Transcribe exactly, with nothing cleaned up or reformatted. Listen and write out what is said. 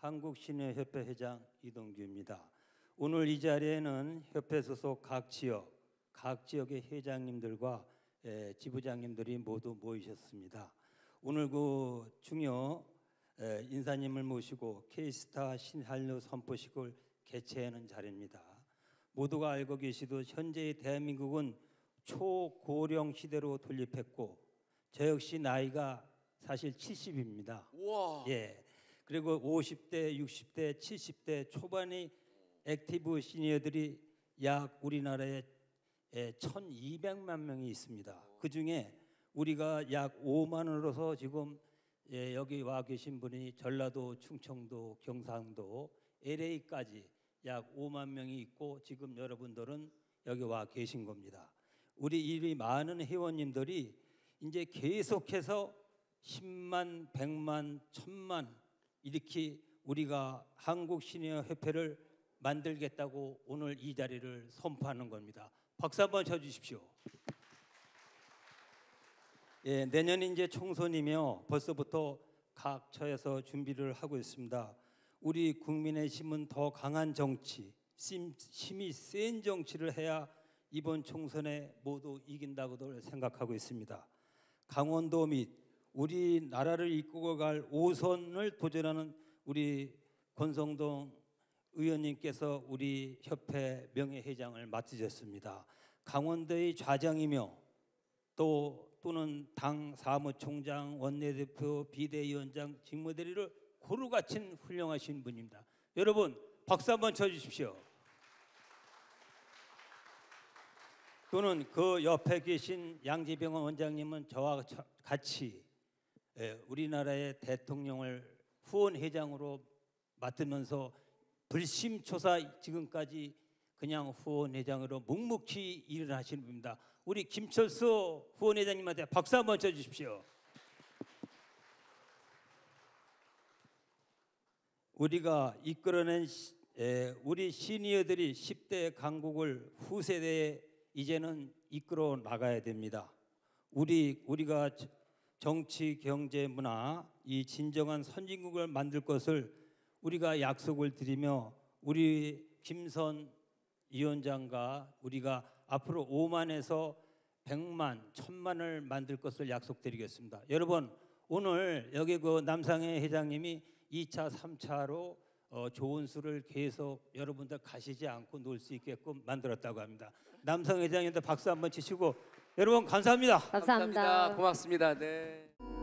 한국시니어협회 회장 이동규입니다. 오늘 이 자리에는 협회 소속 각 지역, 각 지역의 회장님들과 에, 지부장님들이 모두 모이셨습니다. 오늘 그 중요 에, 인사님을 모시고 K스타 신한류 선포식을 개최하는 자리입니다. 모두가 알고 계시듯 현재의 대한민국은 초고령 시대로 돌입했고 저 역시 나이가 사실 칠십입니다. 우와. 예. 그리고 오십 대, 육십 대, 칠십 대 초반의 액티브 시니어들이 약 우리나라에 천이백만 명이 있습니다. 그 중에 우리가 약 오만으로서 지금 여기 와 계신 분이 전라도, 충청도, 경상도, 엘에이까지 약 오만 명이 있고 지금 여러분들은 여기 와 계신 겁니다. 우리 이 많은 회원님들이 이제 계속해서 십만, 백만, 천만 이렇게 우리가 한국시니어협회를 만들겠다고 오늘 이 자리를 선포하는 겁니다. 박수 한번 쳐주십시오. 예, 내년이 이제 총선이며 벌써부터 각 처에서 준비를 하고 있습니다. 우리 국민의 힘은 더 강한 정치, 힘이 센 정치를 해야 이번 총선에 모두 이긴다고들 생각하고 있습니다. 강원도 및 우리나라를 이끌고 갈 오선을 도전하는 우리 권성동 의원님께서 우리 협회 명예회장을 맡으셨습니다. 강원도의 좌장이며 또 또는 당 사무총장, 원내대표, 비대위원장, 직무대리를 고루 갖춘 훌륭하신 분입니다. 여러분 박수 한번 쳐주십시오. 또는 그 옆에 계신 양지병원 원장님은 저와 같이 우리나라의 대통령을 후원회장으로 맡으면서 불심초사 지금까지 그냥 후원회장으로 묵묵히 일을 하시는 분입니다. 우리 김철수 후원회장님한테 박수 한번 쳐주십시오. 우리가 이끌어낸 우리 시니어들이 십 대 강국을 후세대에 이제는 이끌어 나가야 됩니다. 우리 우리가 정치, 경제, 문화 이 진정한 선진국을 만들 것을 우리가 약속을 드리며 우리 김선 위원장과 우리가 앞으로 오만에서 백만, 천만을 만들 것을 약속드리겠습니다. 여러분 오늘 여기 그 남상해 회장님이 이 차, 삼 차로 어, 좋은 수를 계속 여러분들 가시지 않고 놀 수 있게끔 만들었다고 합니다. 남상 회장님한테 박수 한번 치시고 여러분 감사합니다. 감사합니다. 감사합니다. 고맙습니다. 네.